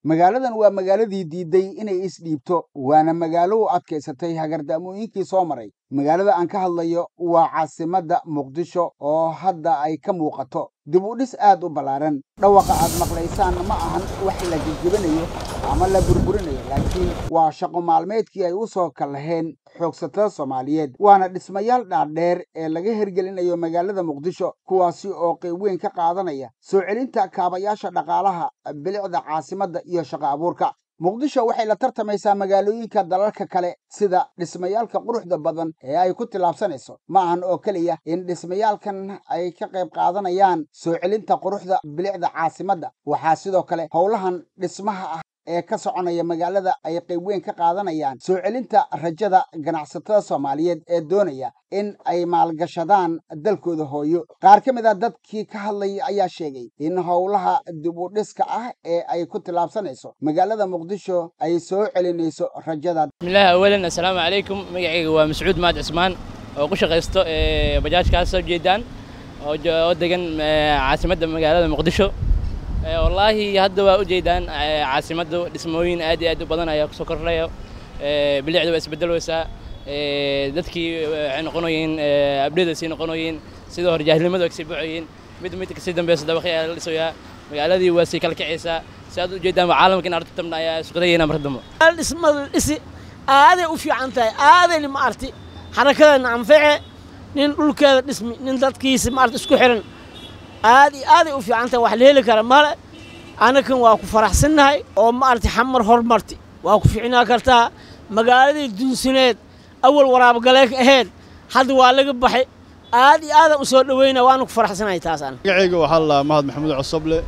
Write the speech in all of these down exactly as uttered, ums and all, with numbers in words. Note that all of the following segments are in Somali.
magaaladan waa magaaladii diiday inay isdhiibto waana magaalo u adkaysatay hagardamooyinkii soo maray magaalada aan ka hadlayo waa caasimadda Muqdisho oo hadda ay ka muuqato dib u dhis aad u balaaran dhawaqa aad maqlaysaan ma ahan wax la jijibinayo ama la burburinayo laakiin waa shaqo maalmeedkii ay u soo kalaheen xoogsatada Soomaaliyeed waana dhismayaal dhaadheer ee laga hirgelinayo magaalada Muqdisho kuwaasi oo qayb weyn ka qaadanaya soo celinta kaabayaasha dhaqaalaha bilicda caasimadda iyo shaqo abuurka Muqdisho waxay la tartamaysaa magaalooyinka dalalka kale sida dhismayaalka quruxda badan ee ay ku tilaabsanayso ma ahan oo kaliya in dhismayaalkan ay ka qayb qaadanayaan soo celinta quruxda bilicda caasimadda waxaa sidoo kale howlahan dhismaha ah ee ka soconaya magaalada ay qayb weyn ka qaadanayaan soo celinta rajada ganacsatada Soomaaliyeed ee doonaya in ay maalgashadaan dalkooda hooyo qaar ka mid ah dadkii ka hadlay ayaa sheegay in howlaha dib u dhiska ah ee ay ku tilaabsanayso magaalada Muqdisho ay soo celinayso rajada bismillaah awalan assalaamu calaykum magacayga waa Mascuud Maad Cismaan oo ku shaqeysto ee bajaajkaas soo jeedaan oo degan caasimadda magaalada Muqdisho والله هذا وجيدان عاصمته دسموين آدي آدي بدنا يا سكرية بلعده بس بدل وسا دتكي عن قنوين أبدي سين قنوين سيده رجال لما دوك سبعين مد مد كسيدن بس ده بخير لسويا الذي وسيك الكعيسة سادو جيدان عالم كنا أرتب تمنا يا سكرية نمردمه الاسم الاسي هذا وفي عنتي هذا اللي ما أرتي حركة نعم فعل نقول كذا اسم نندتكي اسم أرت سكحرن هذه هذه وفي عنتها وحليلة كرمال أنا كن واقف فرح سنهاي أو ما أرتي حمر هور مرتي واقف في عنا كرتها مقالدي دون سنة أول ورا بقولك أهل حد والق بحي هذه هذا وصل وين وأنا فرح سنهاي تاسان. يعيق وحلا مهد محمود عصبلة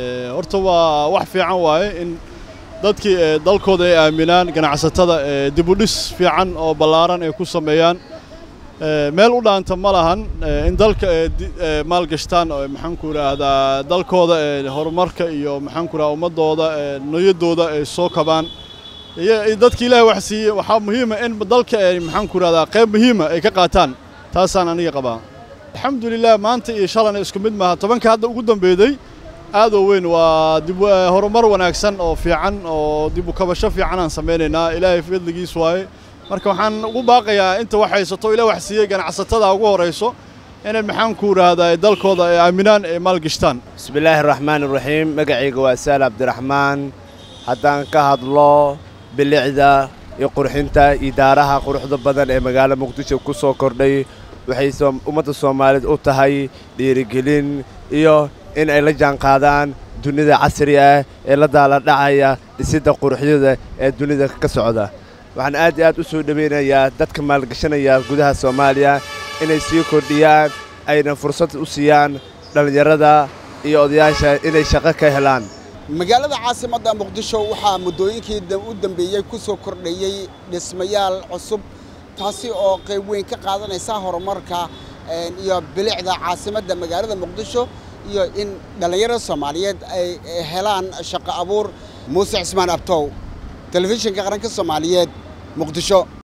أرتوا وحفي عن واي إن ضدك ضل كود ميلان كان عساتة دبوليس في عن أو بلارن يكون سميان meel u dhaanta ma lahan in dalka maal gashtaan oo maxaan ku raahdaa dalkooda horumarka iyo maxaan ku raahdaa ummadooda niyadooda ay soo kabaan iyo dadka Ilaahay wax siiyay waxa muhiim ah in dalka maxaan ku raahdaa qayb muhiim ah ay ka qaataan taasaan aniga qabaa alxamdulillah maanta iyo shalana isku mid maaha tobanka hadda ugu dambeeyay aad oo weyn waa dib horumar wanaagsan oo fiican oo dib u kabasho fiican aan sameeynaa Ilaahay fadligiis waaye marka waxaan ugu baaqayaa inta wax haysato Ilaahay wax siiyay ganacsatada ugu horeyso inay maxaan ku raahdaa dalkooda ay aaminaan ee maal gashtaan bismillaahir rahmaanir rahiim magacayga waa Saal Abdiraxmaan haddaan ka hadlo bilicda iyo qurxinta idaaraha quruxda badan ee magaalada Muqdisho ku soo kordhay waxay ummadda Soomaaliyeed u tahay dhiirigelin iyo in ay la jaan qaadaan dunida casriga ah ee la daala dhacaya sida quruxyada ee dunida ka socda waxaan aad iyo aad u soo dhaweynayaa dadka maalgashanaya gudaha Soomaaliya inay sii kordhiyaan ayna fursad u siiyaan dhalinyarada iyo odayaasha inay shaqo ka helaan magaalada caasimadda Muqdisho waxaa muddooyinkii u dambeeyay ku soo kordhayay dhismayaal cusub taasi oo qayb weyn ka qaadanaysa horumarka iyo bilicda caasimadda magaalada Muqdisho iyo in dhalinyarada Soomaaliyeed ay helaan shaqo abuur Muuse Cismaan Abtow telefishinka qaranka Soomaaliyeed Muqdisho.